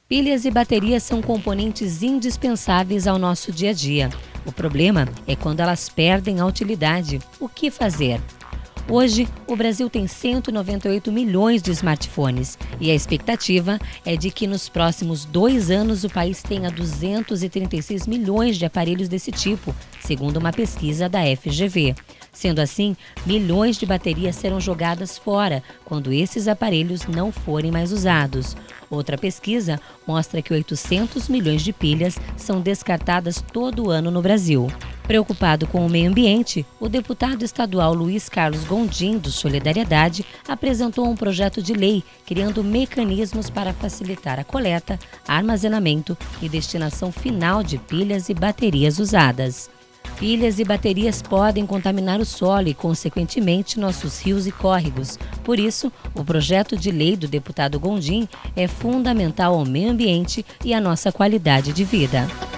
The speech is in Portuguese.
Pilhas e baterias são componentes indispensáveis ao nosso dia a dia. O problema é quando elas perdem a utilidade. O que fazer? Hoje, o Brasil tem 198 milhões de smartphones e a expectativa é de que nos próximos 2 anos o país tenha 236 milhões de aparelhos desse tipo, segundo uma pesquisa da FGV. Sendo assim, milhões de baterias serão jogadas fora quando esses aparelhos não forem mais usados. Outra pesquisa mostra que 800 milhões de pilhas são descartadas todo ano no Brasil. Preocupado com o meio ambiente, o deputado estadual Luiz Carlos Gondim, do Solidariedade, apresentou um projeto de lei criando mecanismos para facilitar a coleta, armazenamento e destinação final de pilhas e baterias usadas. Pilhas e baterias podem contaminar o solo e, consequentemente, nossos rios e córregos. Por isso, o projeto de lei do deputado Gondim é fundamental ao meio ambiente e à nossa qualidade de vida.